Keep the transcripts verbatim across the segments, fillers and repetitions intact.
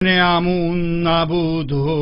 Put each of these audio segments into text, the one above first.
نعمون نبود و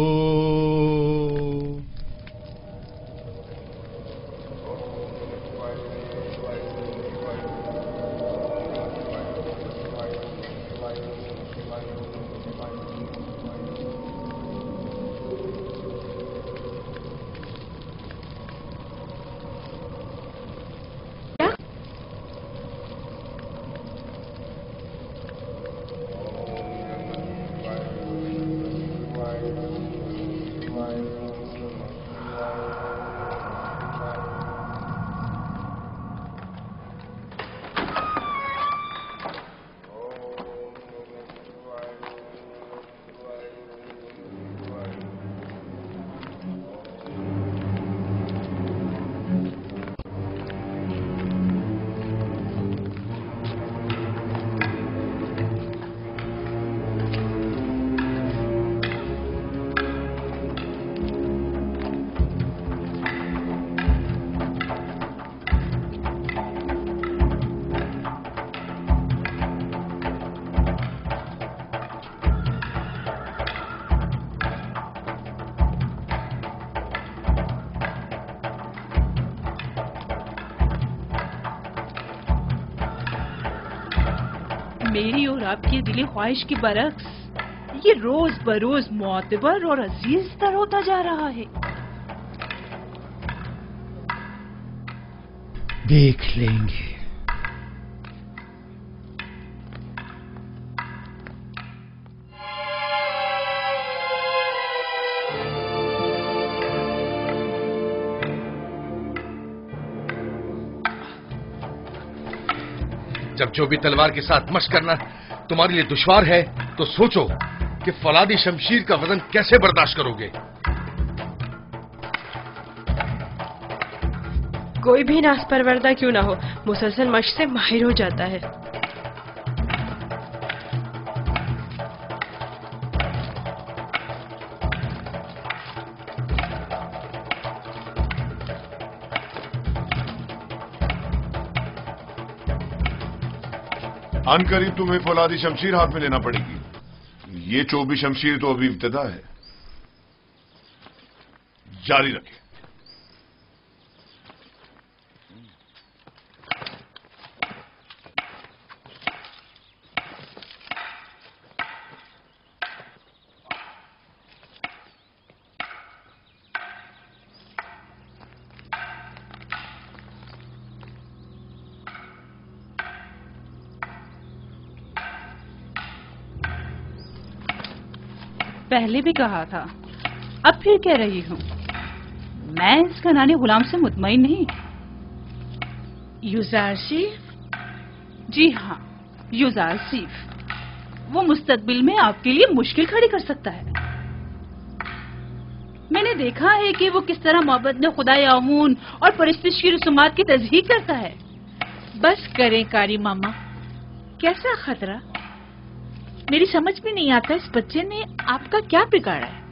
میری اور آپ کی دلی خواہش کی برعکس یہ روز بروز معتبر اور عزیز تر ہوتا جا رہا ہے. دیکھ لیں گے. جب جو بھی تلوار کے ساتھ مشق کرنا تمہارے لیے دشوار ہے تو سوچو کہ فولادی شمشیر کا وزن کیسے برداشت کرو گے. کوئی بھی ناز پروردہ کیوں نہ ہو مسلسل مشق سے ماہر ہو جاتا ہے. ان قریب تمہیں فولادی شمشیر ہاتھ میں لینا پڑے گی. یہ چوبی شمشیر تو ابھی ابتدا ہے. جاری رکھیں. پہلے بھی کہا تھا اب پھر کہہ رہی ہوں میں اس کنانی غلام سے مطمئن نہیں. یوزارسیف؟ جی ہاں یوزارسیف. وہ مستقبل میں آپ کے لیے مشکل کھڑی کر سکتا ہے. میں نے دیکھا ہے کہ وہ کس طرح محبت میں خدا آمون اور پرستش کی رسومات کی تصدیق کرتا ہے. بس کریں کاری ماما. کیسا خطرہ؟ میری سمجھ میں نہیں آتا اس بچے نے آپ کا کیا بگاڑا ہے.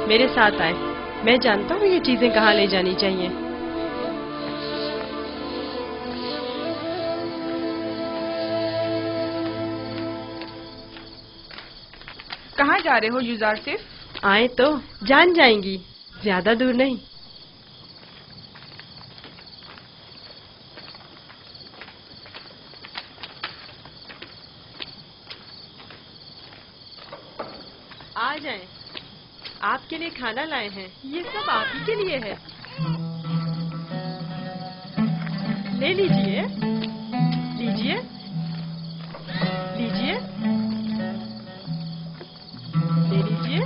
میرے ساتھ آئیں. میں جانتا ہوں یہ چیزیں کہاں لے جانی چاہیے. کہاں جا رہے ہو یوزار صرف؟ آئیں تو جان جائیں گی. زیادہ دور نہیں. آ جائیں. آپ کے لیے کھانا لائے ہیں. یہ سب آپ ہی کے لیے ہے. لے لیجئے. لیجئے. لیجئے. لے لیجئے.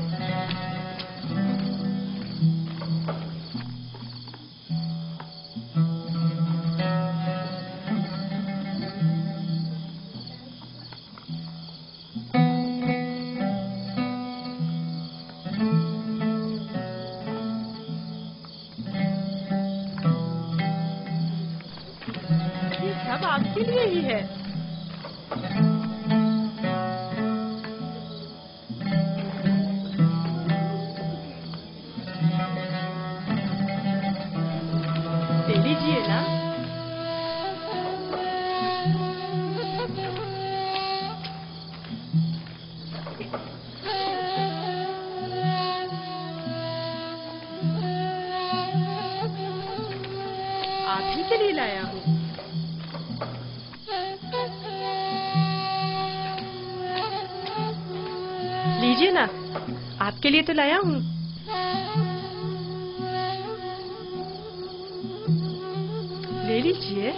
سب آپ کے لیے ہی ہے. لے لیجیے نا. آپ ہی کے لیے لایا ہوں. لیجیے نا. آپ کے لیے تو لایا ہوں. لے لیجیے.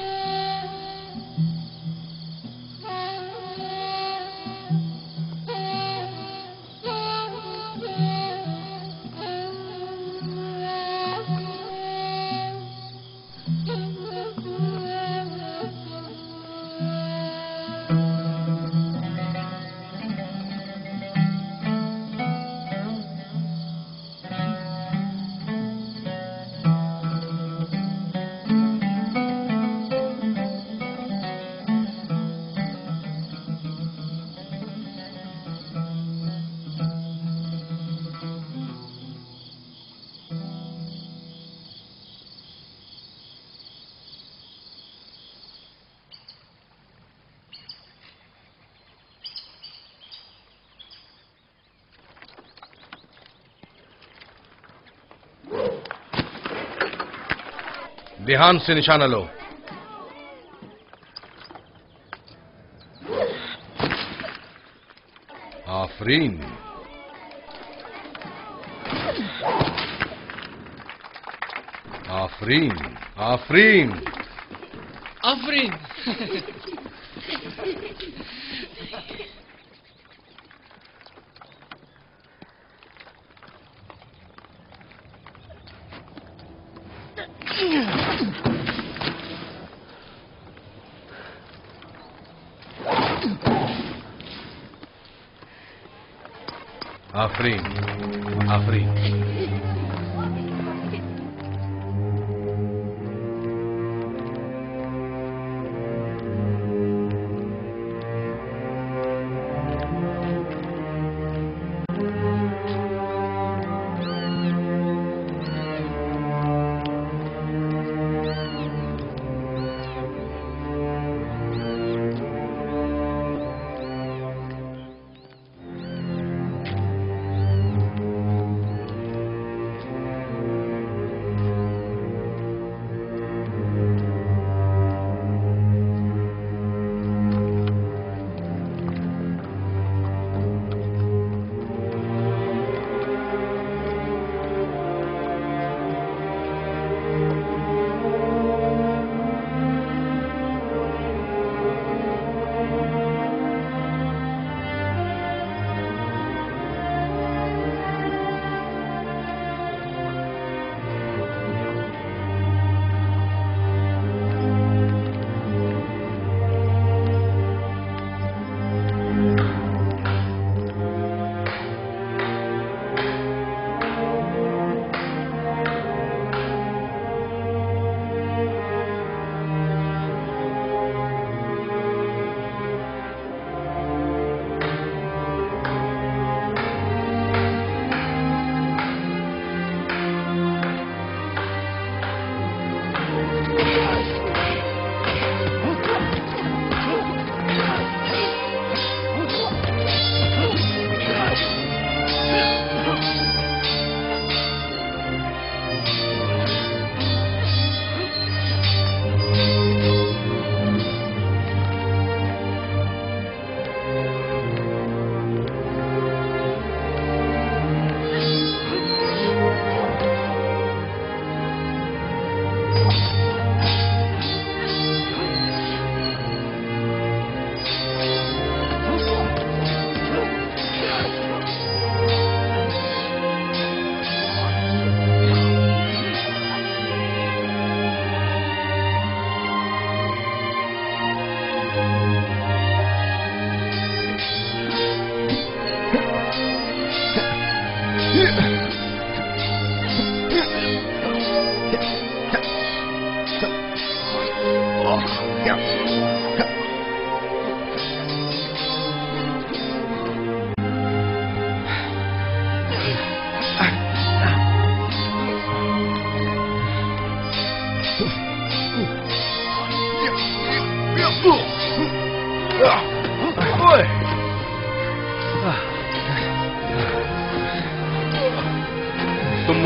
دھیان سے نشانہ لو. آفرین. آفرین. آفرین. آفرین. آفرین. آفرین.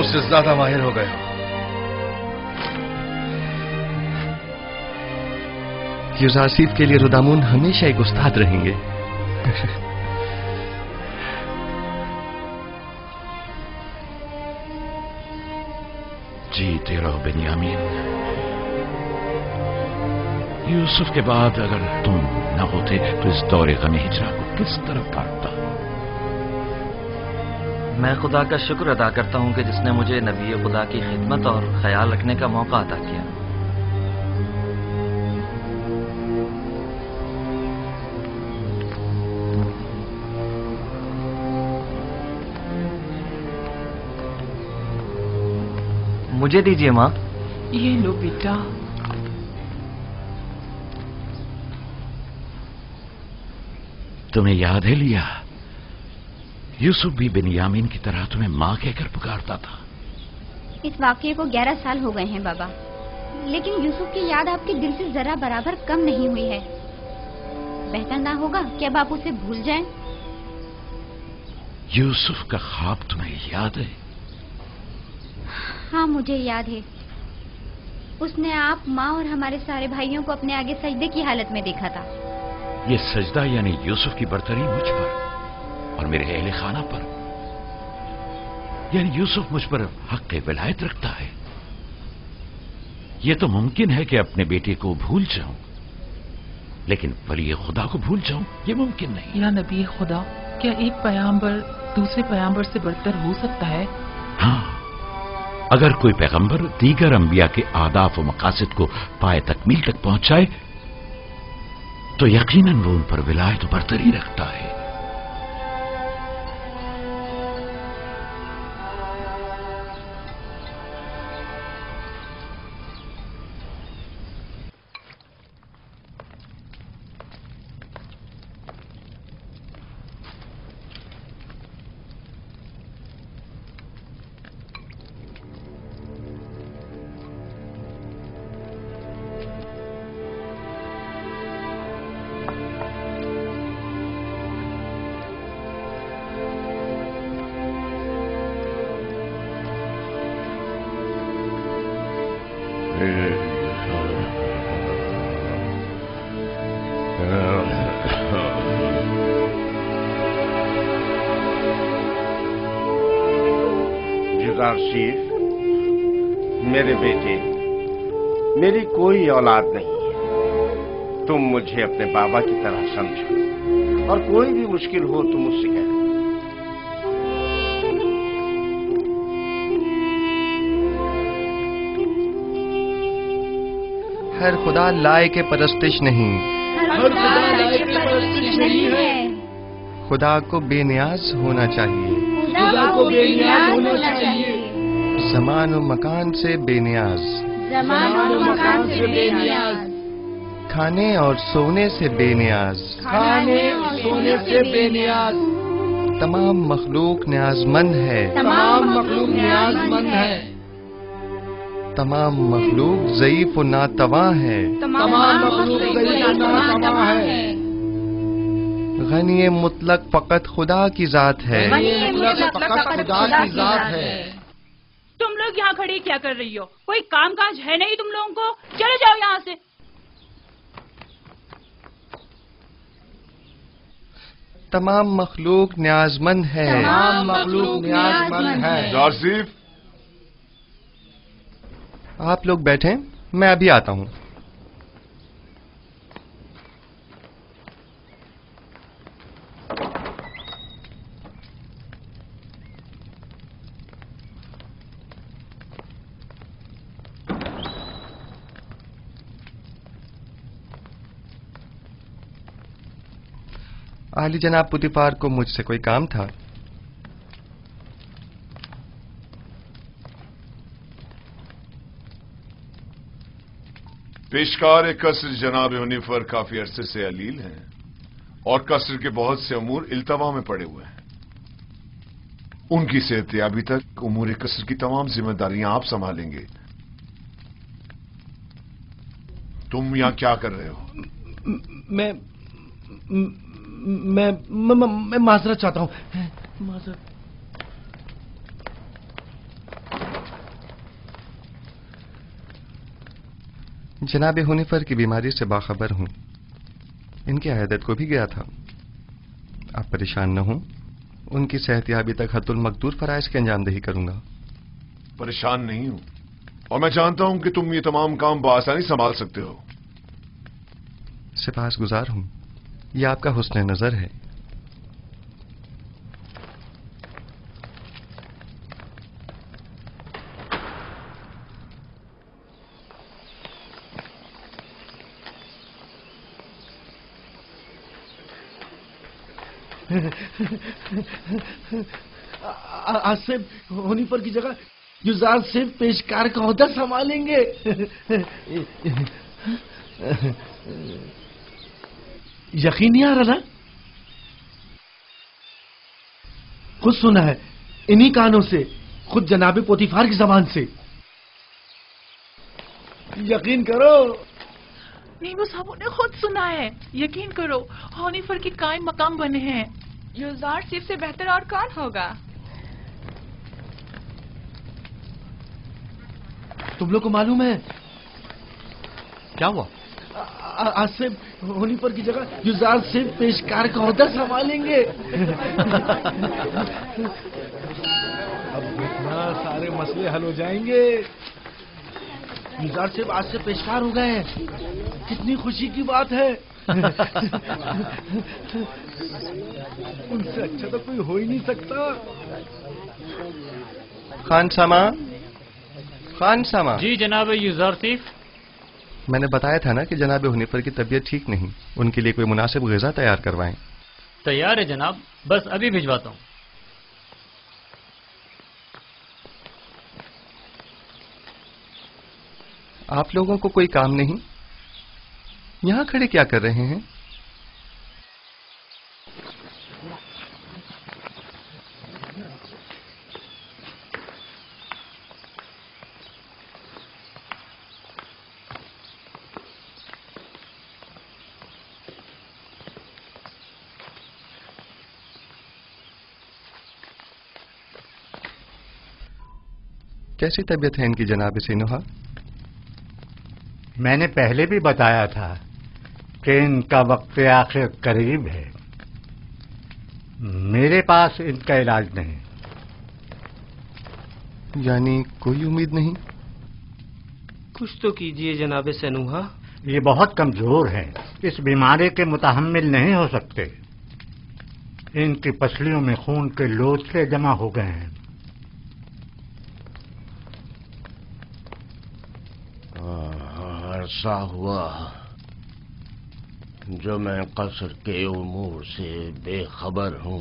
مجھ سے زیادہ ماہر ہو گئے ہو. یوزارسیف کے لیے رودامون ہمیشہ ایک استاد رہیں گے. جیتے رہو بنیامین. یوسف کے بعد اگر تم نہ ہوتے تو اس دور غم ہجرا کو کس طرف کاٹتا؟ میں خدا کا شکر ادا کرتا ہوں کہ جس نے مجھے نبی خدا کی خدمت اور خیال رکھنے کا موقع عطا کیا. مجھے دیجیے ماں. یہ لو بیٹا. تمہیں یاد ہے لیا، یوسف بھی بنیامین کی طرح تمہیں ماں کہہ کر پکارتا تھا. اس واقعے کو گیارہ سال ہو گئے ہیں بابا، لیکن یوسف کی یاد آپ کے دل سے ذرا برابر کم نہیں ہوئی ہے. بہتر نہ ہوگا کہ اب آپ اسے بھول جائیں؟ یوسف کا خواب تمہیں یاد ہے؟ ہاں مجھے یاد ہے. اس نے آپ، ماں اور ہمارے سارے بھائیوں کو اپنے آگے سجدے کی حالت میں دیکھا تھا. یہ سجدہ یعنی یوسف کی برتری مجھ پر اور میرے اہل خانہ پر، یعنی یوسف مجھ پر حق ولایت رکھتا ہے. یہ تو ممکن ہے کہ اپنے بیٹے کو بھول جاؤں، لیکن ولی خدا کو بھول جاؤں یہ ممکن نہیں. یا نبی خدا، کیا ایک پیغمبر دوسرے پیغمبر سے برتر ہو سکتا ہے؟ ہاں، اگر کوئی پیغمبر دیگر انبیاء کے اہداف و مقاصد کو پائے تکمیل تک پہنچائے تو یقیناً وہ ان پر ولایت و برتری رکھتا ہے. یوزارسیف، میرے بیٹے، میری کوئی اولاد نہیں ہے. تم مجھے اپنے بابا کی طرح سمجھو اور کوئی بھی مشکل ہو تو مجھ سے کہو. ہر خدا لائق پرستش نہیں، ہر خدا لائق پرستش نہیں ہے. خدا کو بے نیاز ہونا چاہیے، خدا کو بے نیاز ہونا چاہیے. زمان و مکان سے بے نیاز، زمان و مکان سے بے نیاز. کھانے اور سونے سے بے نیاز، کھانے اور سونے سے بے نیاز. تمام مخلوق نیاز مند ہے، تمام مخلوق نیاز مند ہے. تمام مخلوق ضعیف و ناتواں ہے، تمام مخلوق ضعیف و ناتواں ہے. غنی مطلق فقط خدا کی ذات ہے، غنی مطلق فقط خدا کی ذات ہے. تم لوگ یہاں کھڑی کیا کر رہی ہو؟ کوئی کام کاج ہے نہیں تم لوگوں کو؟ چلے جاؤ یہاں سے. تمام مخلوق نیاز مند ہے، تمام مخلوق نیاز مند ہے. یوزارسیف، آپ لوگ بیٹھیں، میں ابھی آتا ہوں. عالی جناب پوتیفار کو مجھ سے کوئی کام تھا. پیشکار قصر جناب یونیفر کافی عرصے سے علیل ہیں اور قصر کے بہت سے امور التوا میں پڑے ہوئے ہیں. ان کی صحت یابی تک امور قصر کی تمام ذمہ داریاں آپ سنبھالیں گے. تم یہاں کیا کر رہے ہو؟ میں میں میں معذرت چاہتا ہوں. معذرت. जनाब हुनिफर की बीमारी से बाखबर हूं। इनकी अयादत को भी गया था। आप परेशान न हों, उनकी सेहतयाबी तक हत्तुल मकदूर फराइज की अंजामदही करूंगा। परेशान नहीं हूं और मैं जानता हूं कि तुम ये तमाम काम बआसानी संभाल सकते हो। सिपासगुजार हूं, यह आपका हुस्न नजर है। आसिफ हुनिफर की जगह युजार सिर्फ पेशकार का ओहदा संभालेंगे। यकीन नहीं आ रहा ना? खुद सुना है इन्हीं कानों से, खुद जनाबे पोतीफार की जबान से। यकीन करो। नहीं, वो साहब ने खुद सुना है। यकीन करो, हुनिफर की कायम मकाम बने हैं। युजार सिर्फ से बेहतर और कौन होगा? तुम लोग को मालूम है क्या हुआ? आसिफ हुनिफर की जगह युजार सिर्फ पेशकार का ओहदा संभालेंगे। अब इतना सारे मसले हल हो जाएंगे। युजार सिर्फ आज से पेशकार हो गए हैं। कितनी खुशी की बात है। उनसे अच्छा तो कोई हो ही नहीं सकता। खान सामा, खान सामा। जी जनाब युजारसिफ। मैंने बताया था ना कि जनाब हुनिफर की तबीयत ठीक नहीं, उनके लिए कोई मुनासिब ग़िज़ा तैयार करवाएं। तैयार है जनाब, बस अभी भिजवाता हूँ। आप लोगों को कोई काम नहीं? यहां खड़े क्या कर रहे हैं? कैसी तबीयत है इनकी जनाब सिनुहा? मैंने पहले भी बताया था कि इनका वक्त आखिर करीब है। मेरे पास इनका इलाज नहीं। यानी कोई उम्मीद नहीं? कुछ तो कीजिए जनाब सनूहा। ये बहुत कमजोर हैं, इस बीमारी के मुतहम्मिल नहीं हो सकते। इनकी पसलियों में खून के लोथड़े जमा हो गए हैं। अरसा हुआ जो मैं कसर के उमूर से बेखबर हूँ।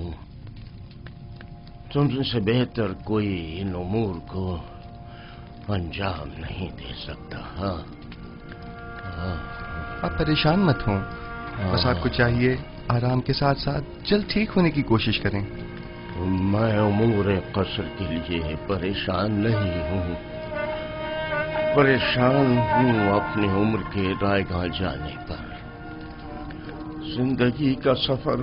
तुमसे बेहतर कोई इन उमूर को अंजाम नहीं दे सकता। हाँ, हाँ। आप परेशान मत हों, बस आपको चाहिए आराम के साथ साथ जल्द ठीक होने की कोशिश करें। मैं उमूर कसर के लिए परेशान नहीं हूँ। परेशान हूँ अपनी उम्र के रायगाह जाने पर। जिंदगी का सफर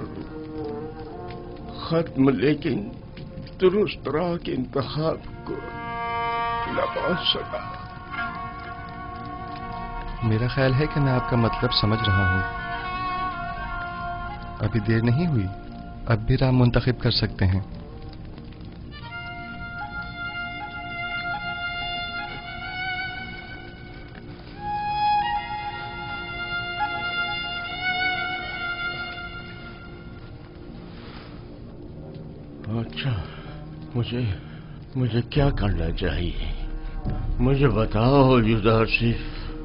खत्म, लेकिन दुरुस्त राह के इंतखाब को न पहुंच सका। मेरा ख्याल है कि मैं आपका मतलब समझ रहा हूँ। अभी देर नहीं हुई, अब भी राह मुंतखब कर सकते हैं। अच्छा, मुझे मुझे क्या करना चाहिए? मुझे बताओ युजारसिफ।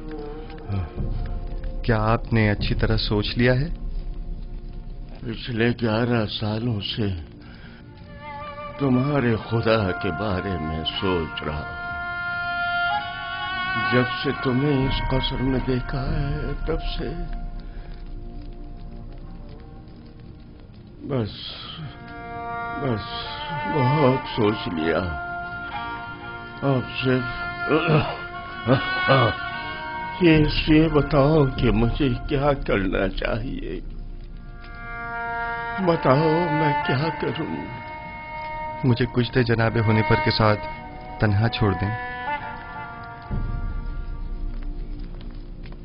क्या आपने अच्छी तरह सोच लिया है? पिछले ग्यारह सालों से तुम्हारे खुदा के बारे में सोच रहा हूं। जब से तुम्हें इस कसर में देखा है तब से बस बस बहुत सोच लिया। अब सिर्फ ये ये बताओ कि मुझे क्या करना चाहिए। बताओ मैं क्या करूं? मुझे कुछ देर जनाब हुनिफर के साथ तन्हा छोड़ दें।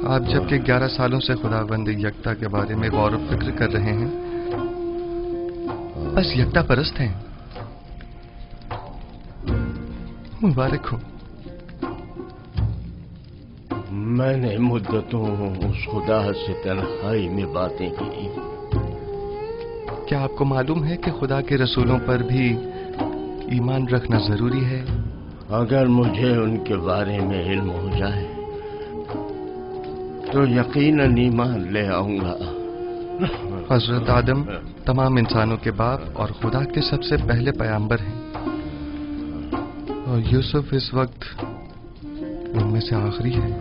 آپ جب کہ گیارہ سالوں سے خداوند یکتا کے بارے میں غور و فکر کر رہے ہیں، بس یکتا پرست ہیں، مبارک ہو۔ میں نے مدتوں اس خدا سے تنہائی میں باتیں کی۔ کیا آپ کو معلوم ہے کہ خدا کے رسولوں پر بھی ایمان رکھنا ضروری ہے؟ اگر مجھے ان کے بارے میں علم ہو جائے تو یقیناً ایمان لے آؤں گا۔ حضرت آدم تمام انسانوں کے باپ اور خدا کے سب سے پہلے پیغمبر ہیں، اور یوسف اس وقت ان میں سے آخری ہے۔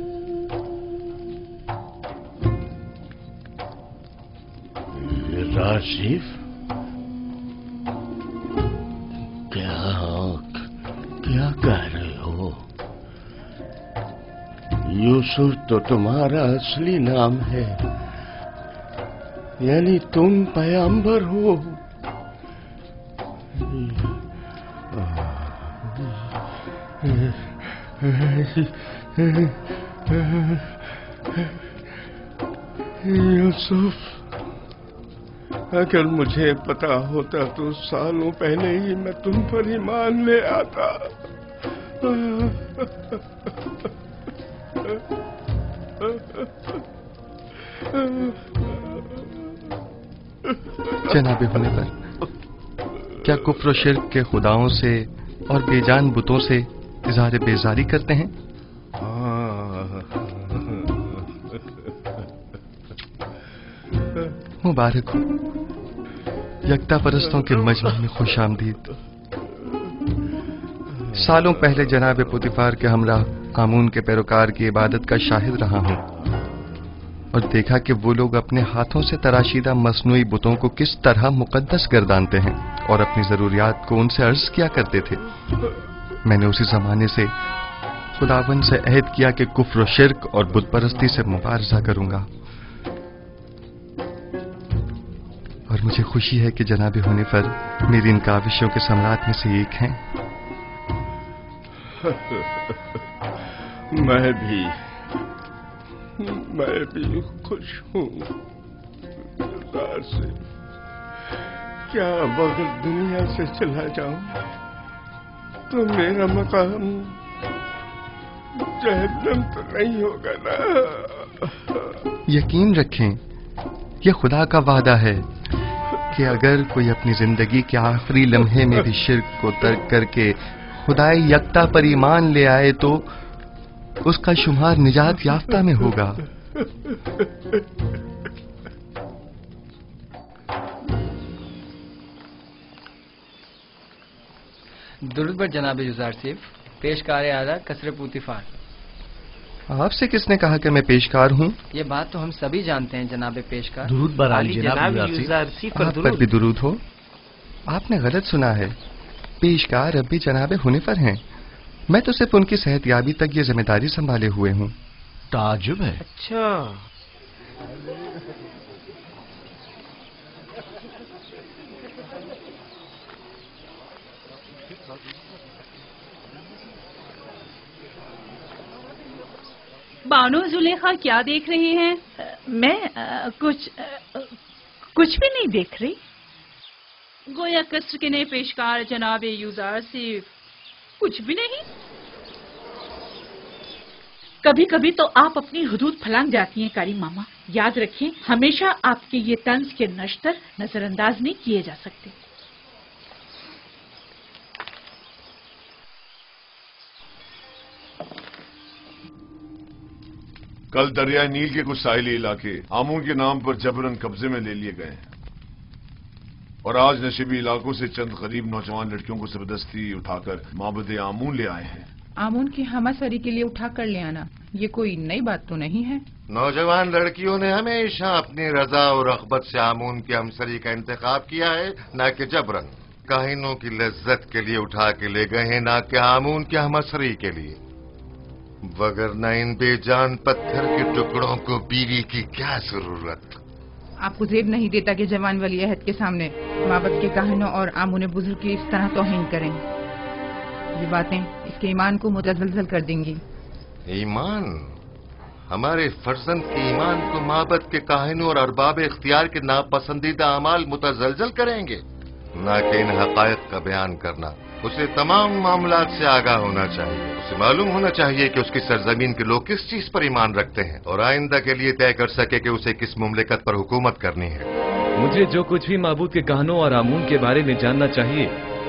راصف، کیا کیا کہہ رہے ہو؟ یوسف تو تمہارا اصلی نام ہے، یعنی تم پیغمبر ہو۔ یوسف، اگر مجھے پتا ہوتا تو سالوں پہلے ہی میں تم پر ایمان لے آتا۔ جناب ہونے پر کیا کفر و شرک کے خداؤں سے اور بے جان بتوں سے اظہار بیزاری کرتے ہیں؟ مبارک ہو، یکتا پرستوں کے مجمع میں خوش آمدید۔ سالوں پہلے جناب پوتیفار کے ہمراہ آمون کے پیروکار کی عبادت کا شاہد رہا ہوں، اور دیکھا کہ وہ لوگ اپنے ہاتھوں سے تراشیدہ مصنوعی بتوں کو کس طرح مقدس گردانتے ہیں اور اپنی ضروریات کو ان سے عرض کیا کرتے تھے۔ میں نے اسی زمانے سے خداوند سے عہد کیا کہ کفر و شرک اور بت پرستی سے مبارزہ کروں گا، اور مجھے خوشی ہے کہ جناب حنیفر میری ان کاوشوں کے سمراٹ میں سے ایک ہیں۔ میں بھی میں بھی خوش ہوں سے۔ کیا اگر دنیا سے چلا جاؤں تو میرا مقام جہنم تو نہیں ہوگا نا؟ یقین رکھیں، یہ خدا کا وعدہ ہے کہ اگر کوئی اپنی زندگی کے آخری لمحے میں بھی شرک کو ترک کر کے خدائے یکتا پر ایمان لے آئے تو اس کا شمار نجات یافتہ میں ہوگا۔ درود بر جناب یوزار صیف، پیشکار اعلیٰ قصر پوتیفار۔ آپ سے کس نے کہا کہ میں پیشکار ہوں؟ یہ بات تو ہم سبھی جانتے ہیں جناب پیشکار۔ درود بر عالی جناب یوزار صیف۔ آپ پر بھی درود ہو۔ آپ نے غلط سنا ہے، پیشکار اب بھی جناب حنیفر ہیں، میں تو صرف ان کی صحت یابی تک یہ ذمہ داری سنبھالے ہوئے ہوں۔ تعجب ہے۔ اچھا، بانو زلیخا کیا دیکھ رہی ہیں؟ میں کچھ کچھ بھی نہیں دیکھ رہی۔ گویا قصر کے نئے پیشکار جناب یوزار صیف کچھ بھی نہیں۔ کبھی کبھی تو آپ اپنی حدود پھلانگ جاتی ہیں کاری ماما، یاد رکھیں ہمیشہ آپ کے یہ طنز کے نشتر نظر انداز نہیں کیے جا سکتے۔ کل دریائے نیل کے کچھ ساحلی علاقے آمون کے نام پر جبرن قبضے میں لے لیے گئے ہیں، اور آج نشیبی علاقوں سے چند غریب نوجوان لڑکیوں کو زبردستی اٹھا کر معبد آمون لے آئے ہیں۔ آمون کی ہمہ سری کے لیے اٹھا کر لے آنا یہ کوئی نئی بات تو نہیں ہے۔ نوجوان لڑکیوں نے ہمیشہ اپنی رضا اور رغبت سے آمون کی ہمسری کا انتخاب کیا ہے، نہ کہ جبرن۔ کاہنوں کی لذت کے لیے اٹھا کے لے گئے ہیں، نہ کہ آمون کی ہمسری کے لیے، وگرنہ ان بے جان پتھر کے ٹکڑوں کو بیوی کی کیا ضرورت۔ آپ کو زیب نہیں دیتا کہ جوان ولی عہد کے سامنے معبد کے کاہنوں اور آمون بزرگ کی اس طرح توہین کریں۔ یہ باتیں اس کے ایمان کو متزلزل کر دیں گی۔ ایمان؟ हमारे फर्जंद के ईमान को माबद के काहिनों और अरबाब इख्तियार के नापसंदीदा अमाल मुतजलजल करेंगे, न कि इन हकायक का बयान करना। उसे तमाम मामलात से आगाह होना चाहिए। उसे मालूम होना चाहिए कि उसकी सरजमीन के लोग किस चीज पर ईमान रखते हैं और आइंदा के लिए तय कर सके कि उसे किस मुमलिकत पर हुकूमत करनी है। मुझे जो कुछ भी माबूद के कहनों और आमून के बारे में जानना चाहिए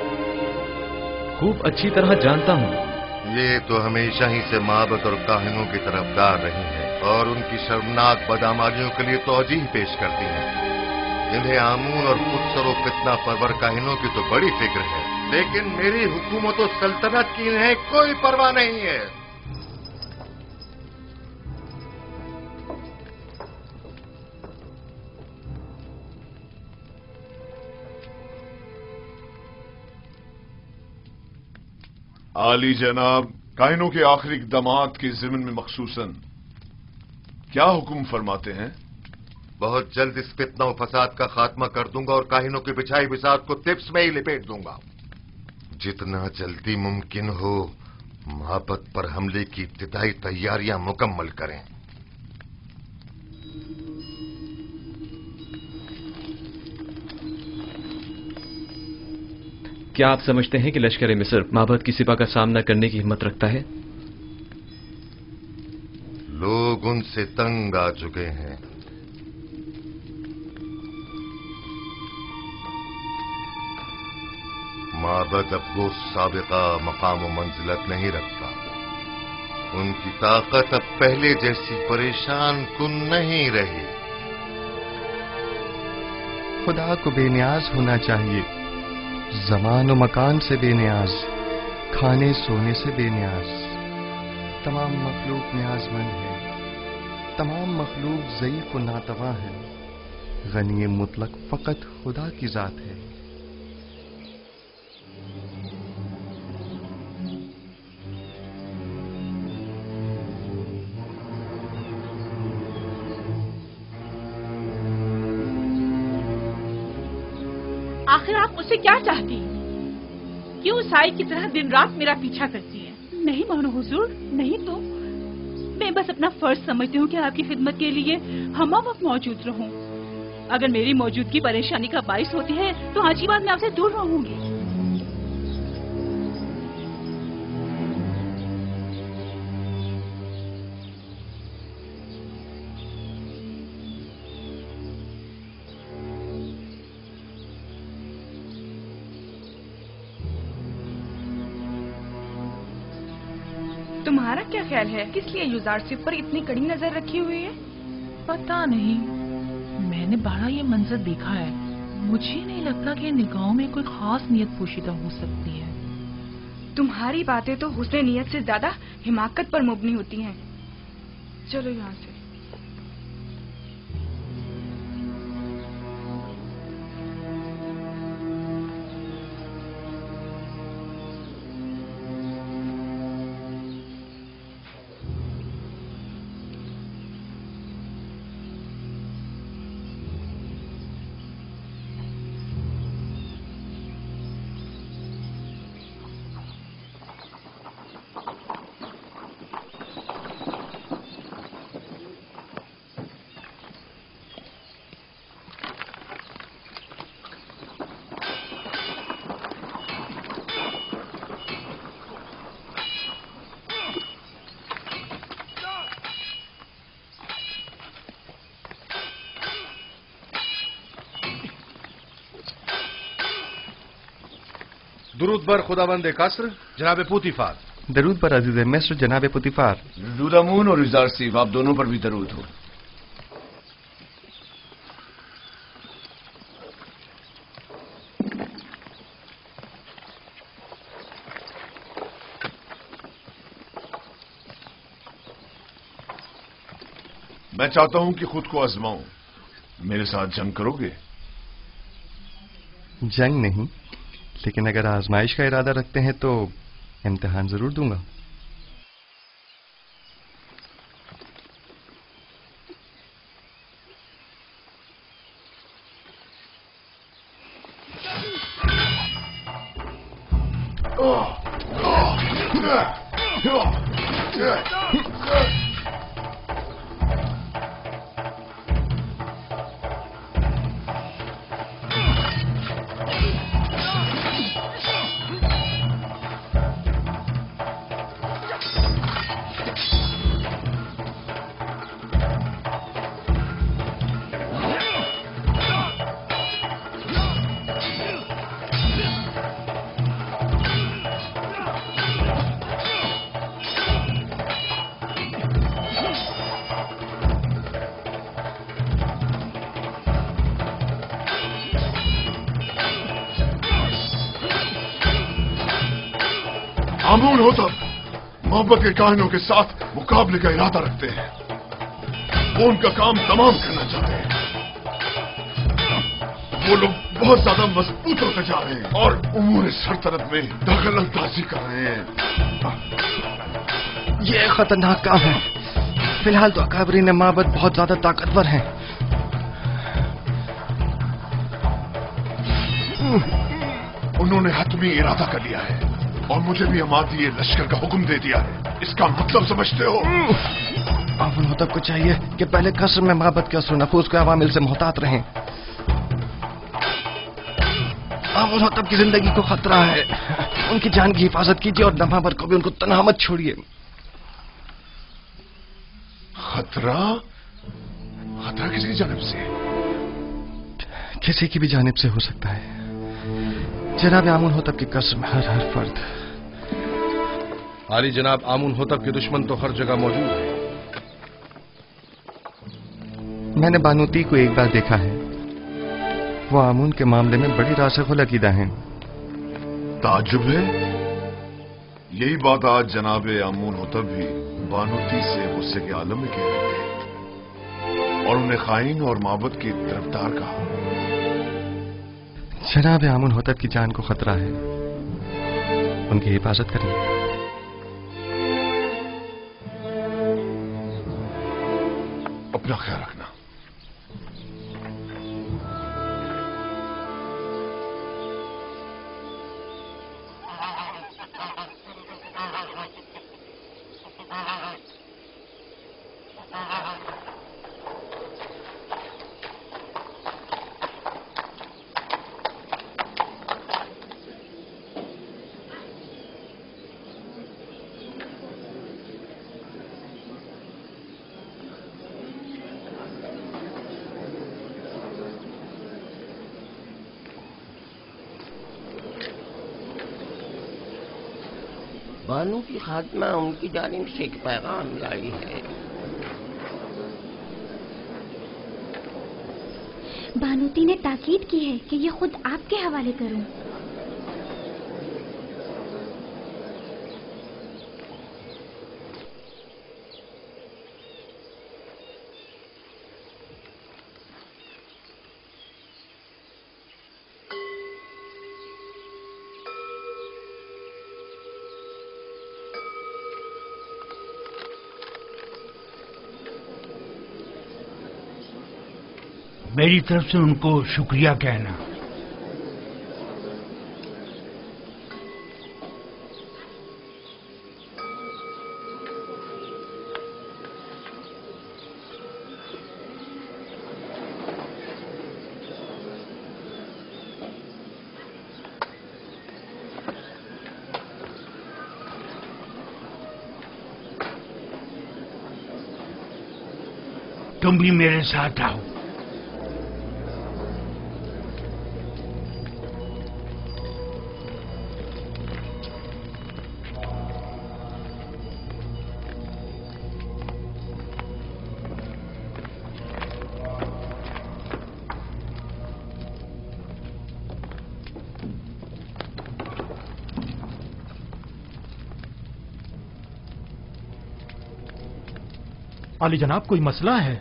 खूब अच्छी तरह जानता हूँ। ये तो हमेशा ही से माबद और काहिनों की तरफदार रही हैं और उनकी शर्मनाक बदामालियों के लिए तौजीह पेश करती हैं। इन्हें आमून और खुदसर व फितना परवर काहिनों की तो बड़ी फिक्र है, लेकिन मेरी हुकूमत और सल्तनत की इन्हें कोई परवाह नहीं है। आली जनाब, काहिनों के आखिरी इक़दामात के ज़िम्न में मखसूसन क्या हुक्म फरमाते हैं? बहुत जल्द इस फितना और फसाद का खात्मा कर दूंगा और काहिनों की बिछाई बिसात को तिप्स में ही लिपेट दूंगा। जितना जल्दी मुमकिन हो महाबत पर हमले की इब्तिदाई तैयारियां मुकम्मल करें। क्या आप समझते हैं कि लश्कर मिस्र माबद की सिपा का सामना करने की हिम्मत रखता है? लोग उनसे तंग आ चुके हैं। माबद अब वो साबिका मकाम व मंजिलत नहीं रखता। उनकी ताकत अब पहले जैसी परेशान कुन नहीं रही। खुदा को बेनियाज होना चाहिए, ज़मान व मकान से बेनियाज, खाने सोने से बेनियाज। तमाम मखलूक न्याजमंद है, तमाम मखलूक ज़ईफ़ व नातवा है। गनी मुतलक फ़कत खुदा की ज़ात है। आखिर आप मुझसे क्या चाहती हैं? क्यों साई की तरह दिन रात मेरा पीछा करती हैं? नहीं मानो हुजूर, नहीं तो मैं बस अपना फर्ज समझती हूँ कि आपकी खिदमत के लिए हम वक्त मौजूद रहूं। अगर मेरी मौजूदगी परेशानी का बाइस होती है तो आज की बात मैं आपसे दूर रहूंगी। तुम्हारा क्या ख्याल है, किस लिए युजारसिफ पर इतनी कड़ी नजर रखी हुई है? पता नहीं, मैंने बड़ा ये मंजर देखा है। मुझे नहीं लगता कि निगाहों में कोई खास नियत पोशीदा हो सकती है। तुम्हारी बातें तो हुस्न नियत से ज्यादा हिमाकत पर मुबनी होती हैं। चलो यहाँ से। दुरूद पर खुदाबंद कसर जनाब पुतीफार। दरूद पर अजीज मिस्र जनाब पुतीफार। दुरूद और युजारसिफ, आप दोनों पर भी दरूद हो। मैं चाहता हूं कि खुद को आजमाऊं। मेरे साथ जंग करोगे? जंग नहीं, लेकिन अगर आजमाइश का इरादा रखते हैं तो इम्तिहान जरूर दूंगा। आमून होतब मोहब्बत के काहिनों के साथ मुकाबले का इरादा रखते हैं। वो उनका काम तमाम करना चाहते हैं। वो लोग बहुत ज्यादा मजबूत होते जा रहे हैं और उमूर सरतरत में दखल अंदाजी कर रहे हैं। ये खतरनाक काम है। फिलहाल तो अकाबरीन माबद बहुत ज्यादा ताकतवर हैं। उन्होंने हतमी इरादा कर लिया है और मुझे भी हमारी लश्कर का हुक्म दे दिया है। इसका मतलब समझते हो? आमुन होतब को चाहिए कि पहले कसर में माबद के असर नफूस के अवामिल से मोहतात रहें। आमुन होतब की जिंदगी को खतरा है। उनकी जान की हिफाजत कीजिए और नमाबर को भी उनको तन्हा मत छोड़िए। खतरा? खतरा किसकी जानिब से? किसी की भी जानिब से हो सकता है। जनाब आमुन होतब की कसम हर हर फर्द। आली जनाब आमुन होतब के दुश्मन तो हर जगह मौजूद है। मैंने बानूती को एक बार देखा है। वो आमुन के मामले में बड़ी रासिख़ुल अक़ीदा हैं। ताज्जुब है। यही बात आज जनाब आमून होतब भी बानूती से गुस्से के आलम में कह रहे थे और उन्हें खाइन और माबद की तरफदार कहा। जनाब आमुन होतब की जान को खतरा है। उनकी हिफाजत करिए। अपना ख्याल रखना। बानू की खात्मा उनकी जानिब से एक पैगाम लाई है। बानूती ने ताकीद की है कि ये खुद आपके हवाले करूं। मेरी तरफ से उनको शुक्रिया कहना। तुम भी मेरे साथ आओ। आली जनाब कोई मसला है?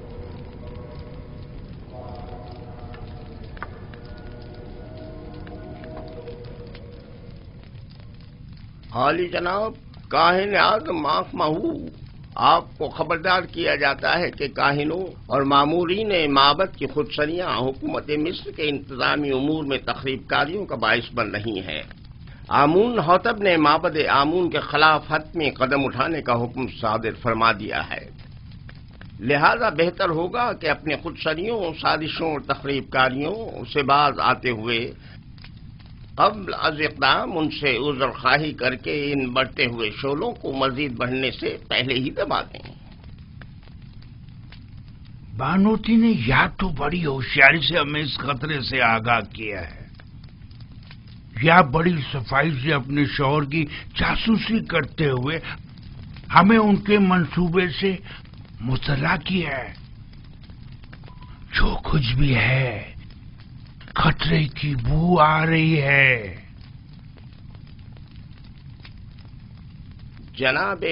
आली जनाब, काहिन आज़म आँख महू, आपको खबरदार किया जाता है कि काहिनों और मामूरीन माबद की खुदसरियाँ हुकूमत मिस्र के इंतजामी उमूर में तखरीबकारियों का बाइस बन रही हैं। आमून होतब ने माबद आमून के खिलाफ हतमी कदम उठाने का हुक्म सादिर फरमा दिया है। लिहाजा बेहतर होगा कि अपने खुदसरियों, साजिशों और तखरीबकारियों से बाज आते हुए कब्ल अज इक़दाम उनसे उज़्र ख़्वाही करके इन बढ़ते हुए शोलों को मजीद बढ़ने से पहले ही दबा दें। बानूती ने या तो बड़ी होशियारी से हमें इस खतरे से आगाह किया है, या बड़ी सफाई से अपने शौहर की जासूसी करते हुए हमें उनके मंसूबे से मुतला किया है। जो कुछ भी है, खतरे की बू आ रही है। जनाब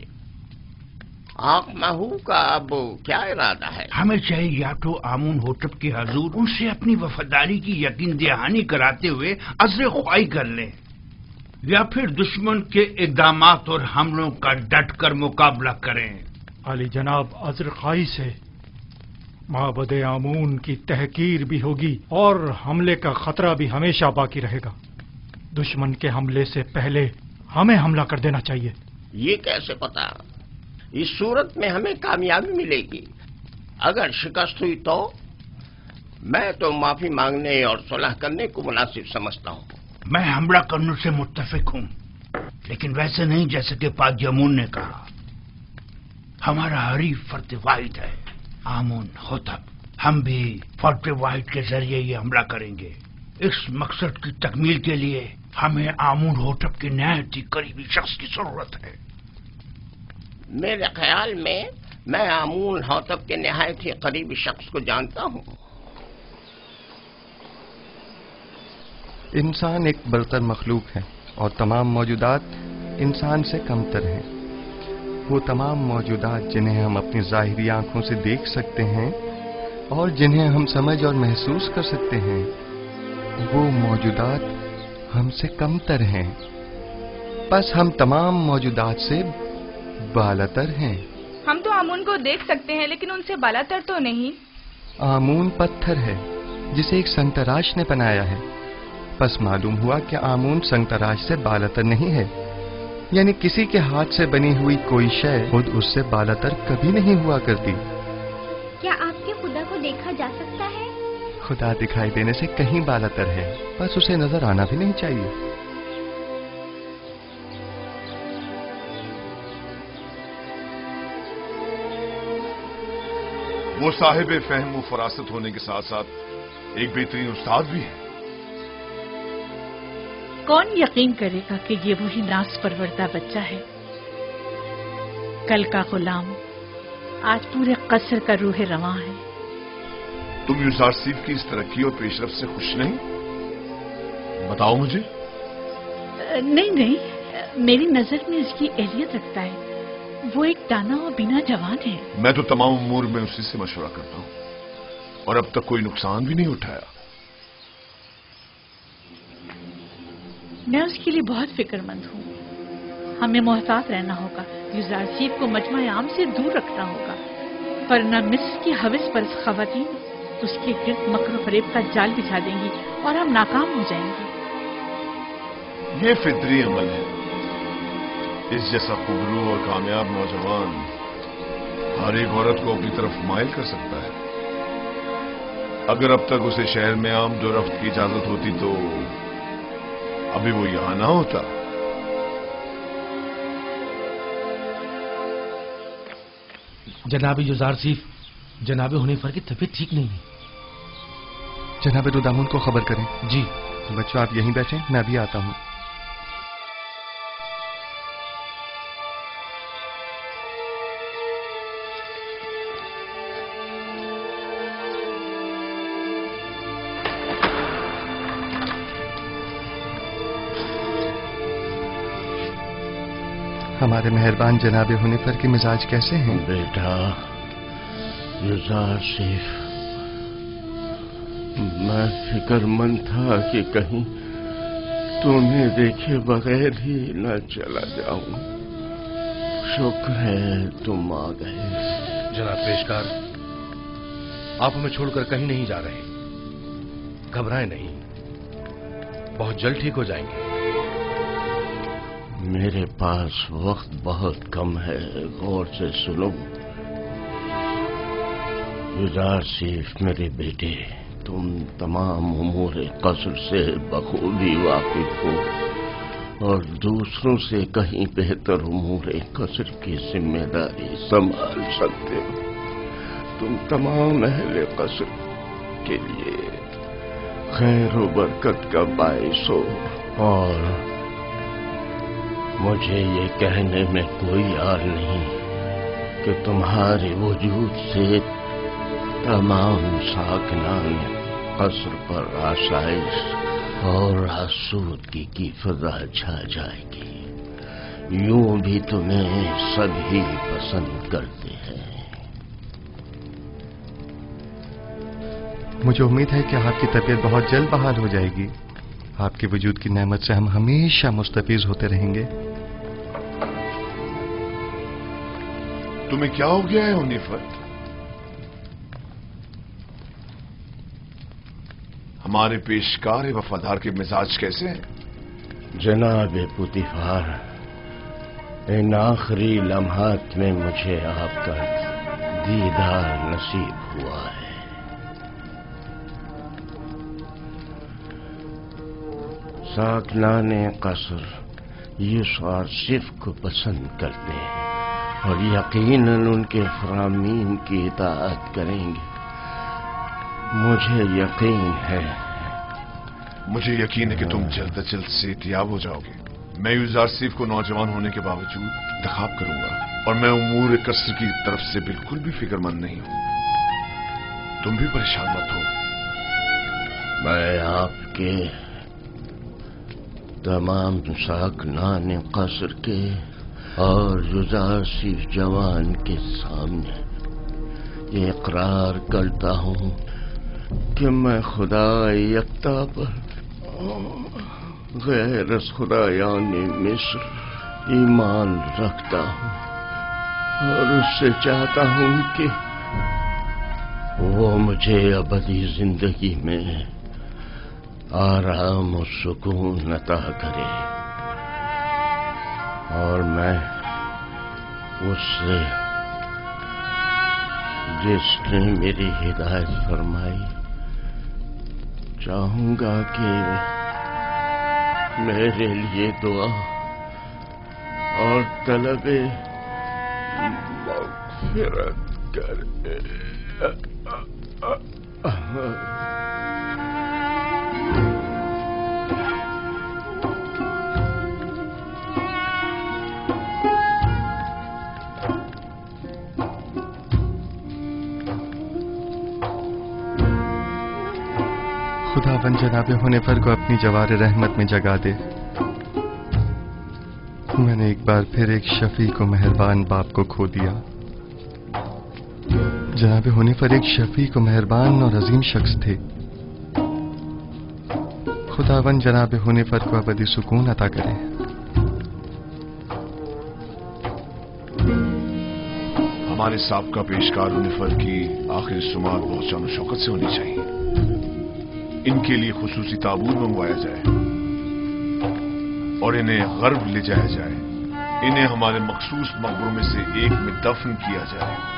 आंख महू का अब क्या इरादा है? हमें चाहिए या तो आमून होटब के हजूर उनसे अपनी वफादारी की यकीन दहानी कराते हुए अज़्र ख्वाही कर लें, या फिर दुश्मन के इक़दामात और हमलों का डट कर मुकाबला करें। अली जनाब, अज़्र ख्वाही से माबद आमून की तहकीर भी होगी और हमले का खतरा भी हमेशा बाकी रहेगा। दुश्मन के हमले से पहले हमें हमला कर देना चाहिए। ये कैसे पता? इस सूरत में हमें कामयाबी मिलेगी। अगर शिकस्त हुई तो मैं तो माफी मांगने और सुलह करने को मुनासिब समझता हूँ। मैं हमला करने से मुत्तफिक हूँ, लेकिन वैसे नहीं जैसे कि पाक जमून ने कहा। हमारा हरीफ फर्द वाहिद है आमून होतब। हम भी फर्द वाहिद के जरिए ये हमला करेंगे। इस मकसद की तकमील के लिए हमें आमून होतब के नहायत ही करीबी शख्स की जरूरत है। मेरे ख्याल में मैं आमून होतब के नहायत ही करीबी शख्स को जानता हूँ। इंसान एक बरतर मखलूक है और तमाम मौजूदात इंसान से कमतर हैं। वो तमाम मौजूदात जिन्हें हम अपनी ज़ाहिरी आंखों से देख सकते हैं और जिन्हें हम समझ और महसूस कर सकते हैं, वो मौजूदात हमसे कमतर हैं। बस हम तमाम मौजूदात से बालातर हैं। हम तो आमून को देख सकते हैं, लेकिन उनसे बालातर तो नहीं। आमून पत्थर है जिसे एक संगतराश ने बनाया है। बस मालूम हुआ कि आमून संगतराश से बालातर नहीं है, यानी किसी के हाथ से बनी हुई कोई शय खुद उससे बालातर कभी नहीं हुआ करती। क्या आपके खुदा को देखा जा सकता है? खुदा दिखाई देने से कहीं बालातर है, बस उसे नजर आना भी नहीं चाहिए। वो साहिब फहम व फरासत होने के साथ साथ एक बेहतरीन उस्ताद भी है। कौन यकीन करेगा कि ये वही नास परवरदा बच्चा है? कल का गुलाम आज पूरे कसर का रूह रवां है। तुम यूज़ार सीफ की इस तरक्की और पेशरफ से खुश नहीं? बताओ मुझे। नहीं नहीं, मेरी नजर में इसकी एहलियत रखता है। वो एक दाना और बिना जवान है। मैं तो तमाम उमूर में उसी से मशवरा करता हूँ और अब तक कोई नुकसान भी नहीं उठाया। मैं उसके लिए बहुत फिक्रमंद हूँ। हमें मोहतात रहना होगा। यूज़ार सीफ को मजमा आम से दूर रखना होगा, वरना मिस्र की हविस पर खवातीन उसके गिर्द मकर फरेब का जाल बिछा देंगी और हम नाकाम हो जाएंगे। ये फितरी अमल है। इस जैसा खुबरू और कामयाब नौजवान हर एक औरत को अपनी तरफ माइल कर सकता है। अगर अब तक उसे शहर में आमद और रफ्त की इजाजत होती तो अभी वो यहां ना होता। जनाब यूज़ार सीफ, जनाब हुनैफर की तबीयत ठीक नहीं है। जनाब रुदामुन को खबर करें। जी। बच्चों आप यहीं बैठें, मैं अभी आता हूं। हमारे मेहरबान जनाब हुनैफर के मिजाज कैसे हैं? बेटा यूज़ार सीफ, मैं फिक्रमंद था कि कहीं तुम्हें देखे बगैर ही न चला जाऊं। शुक्र है तुम आ गए। जनाब पेशकार, आप हमें छोड़कर कहीं नहीं जा रहे। घबराएं नहीं, बहुत जल्द ठीक हो जाएंगे। मेरे पास वक्त बहुत कम है, गौर से सुनो। यूज़ार सीफ मेरे बेटे, तुम तमाम उमूर कसर से बखूबी वाकिफ हो और दूसरों से कहीं बेहतर उमूर कसर की जिम्मेदारी संभाल सकते हो। तुम तमाम अहले कसर के लिए खैर व बरकत का बाइस हो और मुझे ये कहने में कोई यार नहीं कि तुम्हारे वजूद से तमाम साकिनान कसर पर आसाइश और आसूदगी की फिजा छा जाएगी। यूं भी तुम्हें सभी पसंद करते हैं। मुझे उम्मीद है कि आपकी तबीयत बहुत जल्द बहाल हो जाएगी। आपके वजूद की नेमत से हम हमेशा मुस्तफीज होते रहेंगे। तुम्हें क्या हो गया है हुनीफर? हमारे पेशकार वफादार के मिजाज कैसे हैं? जनाब पुतिफार, इन आखिरी लम्हात में मुझे आपका दीदार नसीब हुआ है। साकनाने कसर यूसुफ को पसंद करते हैं और यकीनन उनके फरामीन की इताअत करेंगे। मुझे यकीन है मुझे यकीन है कि तुम जल्द अज जल्द सेहतियाब हो जाओगे। मैं यूसुफ को नौजवान होने के बावजूद इंतखाब करूंगा और मैं उमूर कसर की तरफ से बिल्कुल भी फिक्रमंद नहीं हूं। तुम भी परेशान मत हो। मैं आपके तमाम साकनान कसर के और यूसुफ जवान के सामने ये इकरार करता हूं कि मैं खुदा यकता पर गैर खुदायानी मिस्र ईमान रखता हूं और उससे चाहता हूं कि वो मुझे अबदी जिंदगी में आराम और सुकून अता करे और मैं उससे जिसने मेरी हिदायत फरमाई चाहूंगा कि मेरे लिए दुआ और तलबे मग़फ़िरत करे। खुदावन जनाब हुनीफर को अपनी जवार रहमत में जगा दे। मैंने एक बार फिर एक शफी को मेहरबान बाप को खो दिया। जनाब हुनीफर एक शफी को मेहरबान और अजीम शख्स थे। खुदावन जनाब हुनीफर को अबदी सुकून अता करे। हमारे साबका पेशकार हुनीफर की आखिरी सुमात बहुत शान शौकत से होनी चाहिए। इनके लिए खुसूसी ताबूत मंगवाया जाए और इन्हें गर्व ले जाया जाए। इन्हें हमारे मखसूस मकबरों में से एक में दफन किया जाए।